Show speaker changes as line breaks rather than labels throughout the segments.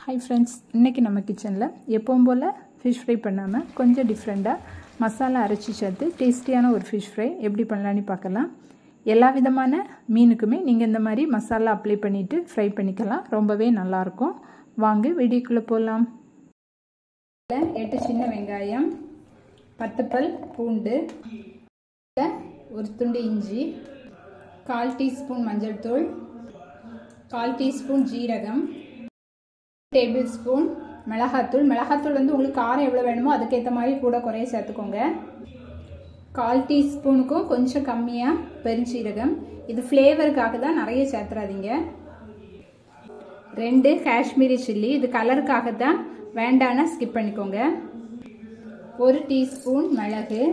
Hi friends, இன்னைக்கு நம்ம கிச்சன்ல எப்பவும் போல fish fry பண்ணாம கொஞ்சம் டிஃபரண்டா மசாலா அரைச்சி சேர்த்து டேஸ்டியான ஒரு fish fry எப்படி பண்ணலாம்னு பார்க்கலாம். எல்லா விதமான மீனுக்குமே நீங்க இந்த மாதிரி மசாலா அப்ளை பண்ணிட்டு ஃப்ரை பண்ணிக்கலாம். ரொம்பவே நல்லா இருக்கும். வாங்க வீடியோக்குள்ள போலாம். 8 சின்ன வெங்காயம், 10 பல் பூண்டு, ஒரு துண்டு இஞ்சி, 1/4 டீஸ்பூன் மஞ்சள் தூள், 1/4 டீஸ்பூன் ஜீரகம், டேபிள்ஸ்பூன் மிளகாத்தூள். மிளகாத்தூள் வந்து உங்களுக்கு காரம் எவ்வளோ வேணுமோ அதுக்கேற்ற மாதிரி கூட குறைய சேர்த்துக்கோங்க. 1/4 டீஸ்பூனுக்கும் கொஞ்சம் கம்மியாக பெருஞ்சீரகம். இது ஃப்ளேவருக்காக தான், நிறைய சேர்த்துறாதீங்க. 2 காஷ்மீரி சில்லி, இது கலருக்காக தான், வேண்டான்னா ஸ்கிப் பண்ணிக்கோங்க. 1 டீஸ்பூன் மிளகு.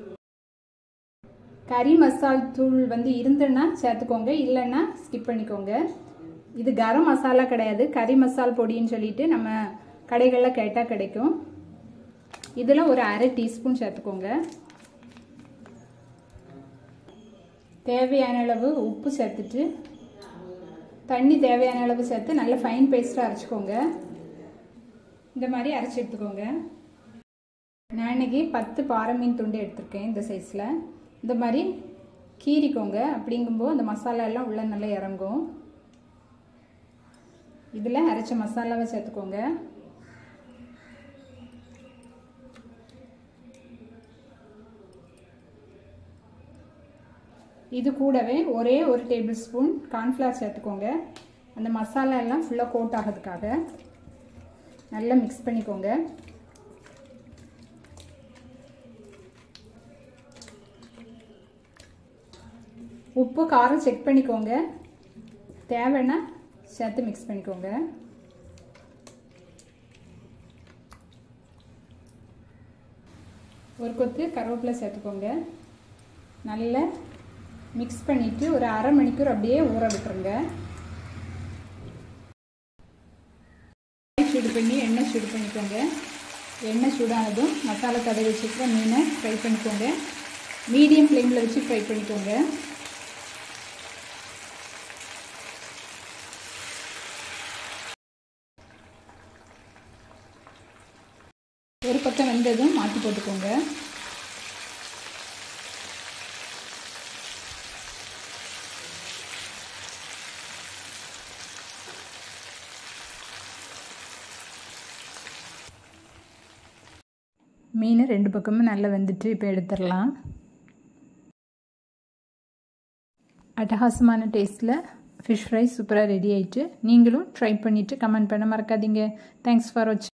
கறி மசால் தூள் வந்து இருந்துன்னா சேர்த்துக்கோங்க, இல்லைன்னா ஸ்கிப் பண்ணிக்கோங்க. இது கரம் மசாலா கிடையாது, கறி மசால் பொடின்னு சொல்லிட்டு நம்ம கடைகளில் கேட்டால் கிடைக்கும். இதில் ஒரு 1/2 டீஸ்பூன் சேர்த்துக்கோங்க. தேவையான அளவு உப்பு சேர்த்துட்டு தண்ணி தேவையான அளவு சேர்த்து நல்ல ஃபைன் பேஸ்ட்டாக அரைச்சிக்கோங்க. இந்த மாதிரி அரைச்சி எடுத்துக்கோங்க. நான் இன்னைக்கு 10 பாறை மீன் துண்டு எடுத்திருக்கேன். இந்த சைஸில் இந்த மாதிரி கீறிக்கோங்க. அப்படிங்கும்போது அந்த மசாலா எல்லாம் உள்ள நல்லா இறங்கும். இதில் அரைச்ச மசாலாவை சேர்த்துக்கோங்க. இது கூடவே ஒரே ஒரு டேபிள் ஸ்பூன் கார்ன்ஃப்ளவர் சேர்த்துக்கோங்க. அந்த மசாலா எல்லாம் ஃபுல்லாக கோட் ஆகிறதுக்காக நல்லா மிக்ஸ் பண்ணிக்கோங்க. உப்பு காரம் செக் பண்ணிக்கோங்க, தேவைன்னா சேர்த்து மிக்ஸ் பண்ணிக்கோங்க. ஒரு கொத்து கருவேப்பிலை சேர்த்துக்கோங்க. நல்லா மிக்ஸ் பண்ணிவிட்டு ஒரு 1/2 மணிக்கூர் அப்படியே ஊற விட்டுருங்க. சூடு பண்ணி எண்ணெய் சூடு பண்ணிக்கோங்க. எண்ணெய் சூடானதும் மசாலா தடவி வச்சுக்கிற மீனை ஃப்ரை பண்ணிக்கோங்க. மீடியம் ஃப்ளேமில் வச்சு ஃப்ரை பண்ணிக்கோங்க. ஒரு பக்கம் வெந்ததும் மாற்றி போட்டுக்கோங்க. மீன் 2 பக்கமும் நல்லா வெந்துட்டு இப்போ எடுத்துடலாம். அட்டகாசமான டேஸ்ட்டில் ஃபிஷ் ஃப்ரை சூப்பராக ரெடி ஆயிட்டு. நீங்களும் ட்ரை பண்ணிவிட்டு கமெண்ட் பண்ண மறக்காதீங்க. தேங்க்ஸ் ஃபார் வாட்சிங்.